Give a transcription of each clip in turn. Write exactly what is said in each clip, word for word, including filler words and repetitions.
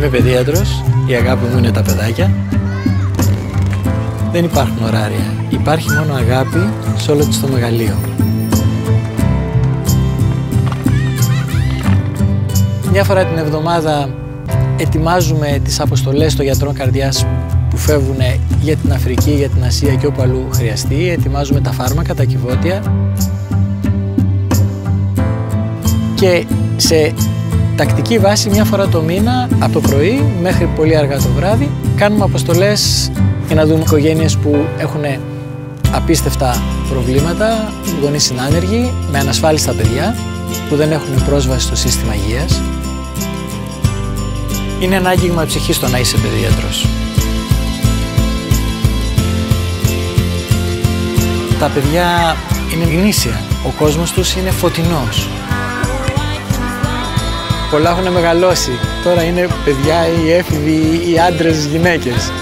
Είμαι παιδίατρος, η αγάπη μου είναι τα παιδάκια. Δεν υπάρχουν ωράρια, υπάρχει μόνο αγάπη σε όλο το μεγαλείο. Μια φορά την εβδομάδα ετοιμάζουμε τις αποστολές των γιατρών καρδιάς που φεύγουν για την Αφρική, για την Ασία και όπου αλλού χρειαστεί. Ετοιμάζουμε τα φάρμακα, τα κυβότια. Και σε τακτική βάση, μια φορά το μήνα, από το πρωί μέχρι πολύ αργά το βράδυ, κάνουμε αποστολές για να δούμε οικογένειες που έχουν απίστευτα προβλήματα, γονείς συνάνεργοι, με ανασφάλιστα παιδιά, που δεν έχουν πρόσβαση στο σύστημα υγείας. Είναι ένα άγγιγμα ψυχής το να είσαι παιδίατρος. Τα παιδιά είναι γνήσια, ο κόσμος τους είναι φωτεινός. Πολλά έχουν μεγαλώσει, τώρα είναι παιδιά ή έφηβοι ή άντρες, γυναίκες.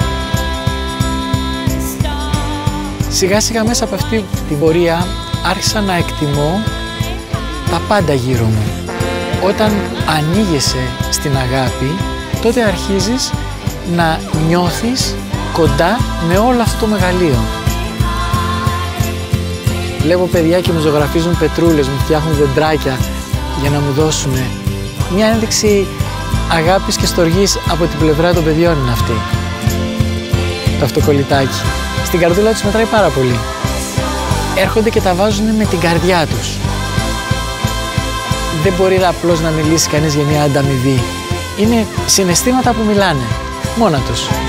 Σιγά σιγά μέσα από αυτή την πορεία άρχισα να εκτιμώ τα πάντα γύρω μου. Όταν ανοίγεσαι στην αγάπη, τότε αρχίζεις να νιώθεις κοντά με όλο αυτό το μεγαλείο. Βλέπω παιδιά και μου ζωγραφίζουν πετρούλες, μου φτιάχνουν δεντράκια για να μου δώσουν. Μια ένδειξη αγάπης και στοργής από την πλευρά των παιδιών είναι αυτή. Το αυτοκολλητάκι. Στην καρδούλα τους μετράει πάρα πολύ. Έρχονται και τα βάζουν με την καρδιά τους. Δεν μπορεί απλώς να μιλήσει κανείς για μια ανταμοιβή. Είναι συναισθήματα που μιλάνε, μόνα τους.